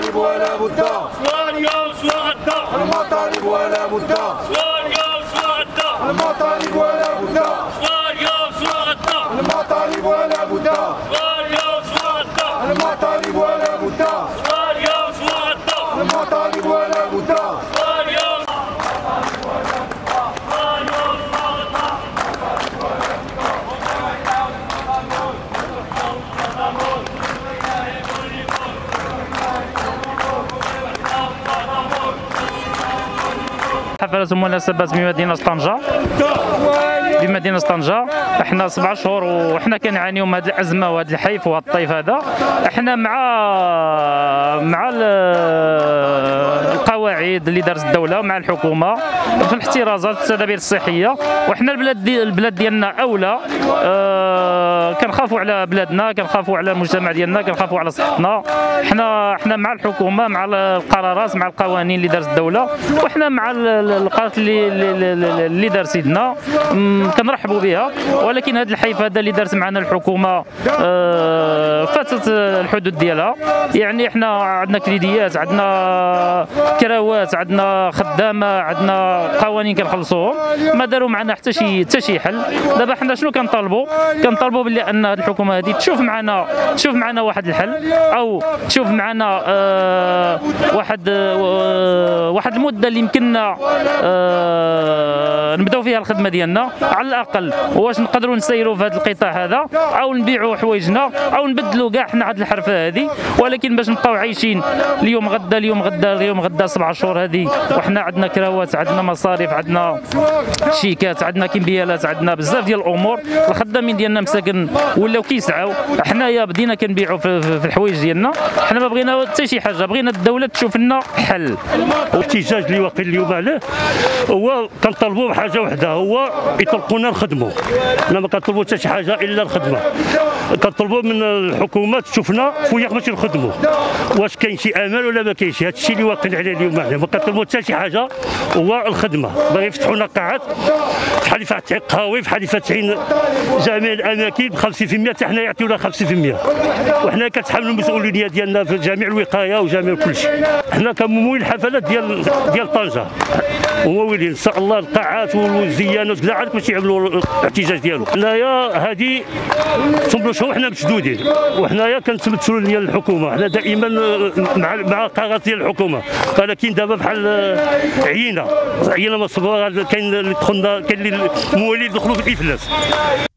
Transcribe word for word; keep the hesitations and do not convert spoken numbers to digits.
المطالب ولا بد، سواء اليوم سواء غدا، المطالب ولا بد، سواء اليوم سواء غدا، المطالب ولا بد، سواء اليوم سواء غدا، المطالب ولا بد، سواء اليوم سواء غدا، المطالب ولا بد، سواء اليوم سواء غدا، المطالب ولا بد. سواء اليوم حفلة مناسبة بمدينة طنجة بمدينة طنجة. احنا سبع شهور وحنا كنعانيو من هذه الازمه وهذا الحيف وهذا الطيف هذا. احنا مع مع القواعد اللي دارت الدوله مع الحكومه في الاحترازات والتدابير الصحيه، وحنا البلاد دي البلاد ديالنا اولى. اه كنخافوا على بلادنا، كنخافوا على المجتمع ديالنا، كنخافوا على صحتنا. حنا حنا مع الحكومه، مع القرارات، مع القوانين اللي دارت الدوله، وحنا مع القرارات اللي اللي دار سيدنا كنرحبوا بها. ولكن هذا الحيف هذا اللي دارت معنا الحكومه آه فاتت الحدود ديالها. يعني احنا عندنا كريديات، عندنا كراوات، عندنا خدامه، عندنا قوانين كنخلصوهم، ما داروا معنا حتى شي حتى شي حل. دابا حنا شنو كنطالبوا؟ كنطالبوا باللي ان هذه الحكومه هذه تشوف معنا تشوف معنا واحد الحل، او تشوف معنا آه واحد آه واحد المده اللي يمكننا آه نبداو فيها الخدمه ديالنا على الاقل، واش نقدروا نسيروا في هذا القطاع هذا، او نبيعوا حوايجنا، او نبدلوا كاع حنا هذه الحرفه هذه. ولكن باش نبقاو عايشين اليوم غدا اليوم غدا اليوم غدا سبع شهور هذه، وحنا عندنا كراوات، عندنا مصاريف، عندنا شيكات، عندنا كمبيالات، عندنا بزاف ديال الامور. الخدامين ديالنا مساكن ولاو كيسعوا، حنايا بدينا كنبيعوا في, في الحوايج ديالنا. حنا ما بغينا حتى شي حاجه، بغينا الدوله تشوف لنا حل. الاحتجاج اللي واقف اليوم عليه هو كنطالبوا بحاجه وحده، هو يطلقونا نخدموا. حنا ما كنطلبوا حتى شي حاجه الا الخدمه. كنطلبوا من الحكومه تشوفنا فوياق باش نخدموا. واش كاين شي امل ولا ما كاينش؟ هذا الشيء اللي واقفين عليه اليوم. حنا ما كنطلبوا حتى شي حاجه، هو الخدمه. باغي يفتحوا لنا قاعات بحال فاتحين قهاوي، بحال فاتحين جميع الاماكن ب خمسين بالمئة، حتى حنا يعطيونا خمسين بالمئة، وحنا كنتحملوا المسؤوليه ديالنا في جميع الوقايه وجميع كل شيء. حنا كممول الحفلات ديال ديال طنجه وموالين ان شاء الله القاعات والزيانات وكذا عاد باش يعملوا الاحتجاج ديالو. حنايا هذه ثم شهور حنا مشدودين، وحنايا كنتمثلوا ديال الحكومه. حنا دائما مع مع القرارات ديال الحكومه، ولكن دابا بحال عيينا عيينا ما صبر. كاين اللي دخلنا، كاين اللي الموالين دخلوا في الافلاس.